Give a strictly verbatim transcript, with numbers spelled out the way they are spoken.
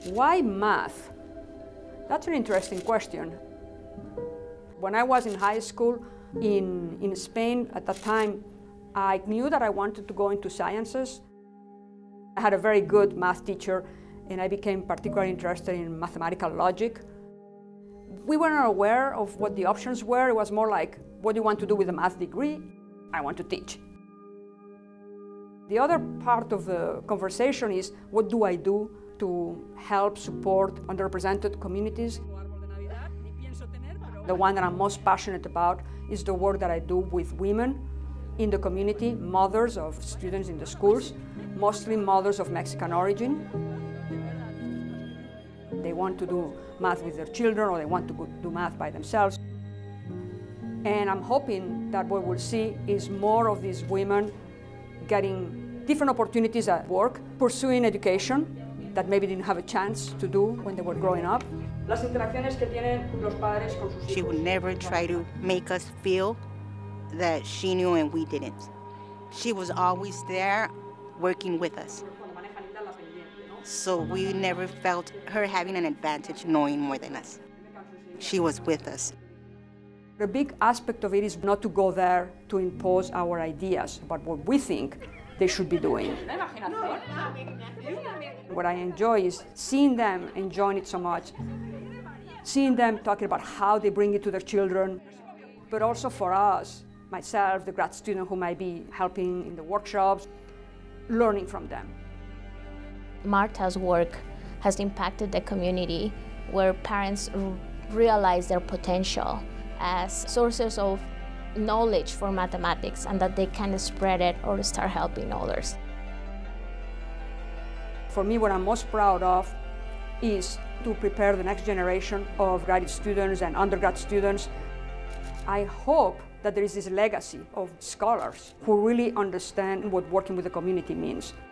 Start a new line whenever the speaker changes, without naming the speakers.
Why math? That's an interesting question. When I was in high school in, in Spain, at that time, I knew that I wanted to go into sciences. I had a very good math teacher, and I became particularly interested in mathematical logic. We weren't aware of what the options were. It was more like, what do you want to do with a math degree? I want to teach. The other part of the conversation is, what do I do to help support underrepresented communities? The one that I'm most passionate about is the work that I do with women in the community, mothers of students in the schools, mostly mothers of Mexican origin. They want to do math with their children, or they want to do math by themselves. And I'm hoping that what we'll see is more of these women getting different opportunities at work, pursuing education that maybe didn't have a chance to do when they were growing up.
She would never try to make us feel that she knew and we didn't. She was always there working with us. So we never felt her having an advantage knowing more than us. She was with us.
The big aspect of it is not to go there to impose our ideas about what we think they should be doing. What I enjoy is seeing them enjoying it so much, seeing them talking about how they bring it to their children, but also for us, myself, the grad student who might be helping in the workshops, learning from them.
Marta's work has impacted the community where parents realize their potential as sources of knowledge for mathematics, and that they can spread it or start helping others.
For me, what I'm most proud of is to prepare the next generation of graduate students and undergrad students. I hope that there is this legacy of scholars who really understand what working with the community means.